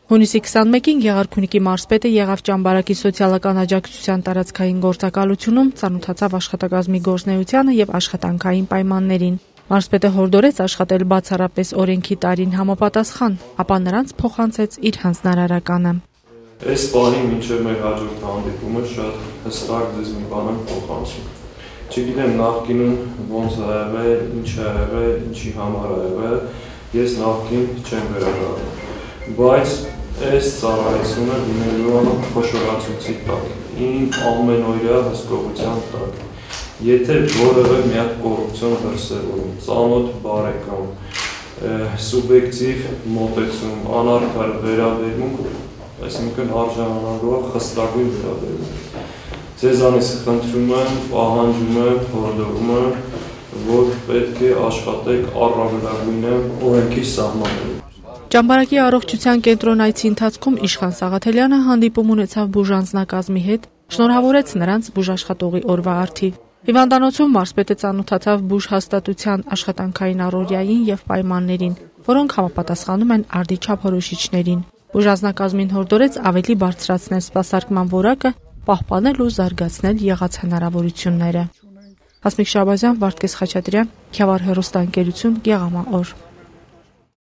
Հունիսի 21-ին Գեղարքունիքի մարզպետը եղավ Ճամբարակի սոցիալական աջակցության տարածքային գործակալությունում, ծանոթացավ աշխատակազմի գործունեությանը եւ աշխատանքային պայմաններին։ Մարզպետը հորդորեց աշխատել բացառապես օրենքի տարին համապատասխան, ապա նրանց փոխանցեց իր հանձնարարականը։ Այս պահին մինչև մեր հաջորդ հանդիպումը շատ հստակ ձեզ մի բան եմ փոխանցում։ Չգիտեմ նախկինում ոնց ա եղել, ինչ ա եղել, ինչի համար ա եղել, ես նախկին չեմ վերադառնում, բայց այս ծառայությունը լինելու է խոշորացուցի տակ, իմ ամենօրյա հսկողության տակ։ Եթե որևէ մի հատ կոռուպցիոն դրսևորում, ծանոթ բարեկամ, սուբյեկտիվ մոտեցում, անարդար վերաբերմունք, այսինքն արժանանալու խստագույն վերաբերմունք։ Ձեզանից խնդրում եմ, պահանջում եմ, հորդորում եմ, որ պետք է աշխատեք առավելագույնը օրենքի սահմաններում։ Ճամբարակի առողջության կենտրոն այցի ընթացքում Իշխան Սաղաթելյանը հանդիպում ունեցավ բուժանձնակազմի հետ, շնորհավորեց նրանց բուժաշխատողի օրվա առթիվ։ Հիվանդանոցում մարզպետը ծանոթացավ բուժհաստատության աշխատանքային առօրյային եւ պայմաններին, որոնք համապատասխանում են արդի չափորոշիչներին։ Բուժանձնակազմին հորդորեց ավելի բարձրացնել սպասարկման որակը, պահպանել ու զարգացնել եղած հնարավորությունները։ Հասմիկ Շահբազյան, Վարդգես Խաչատրյան, Քյավառ հեռուստաընկերություն, Գեղամա օր։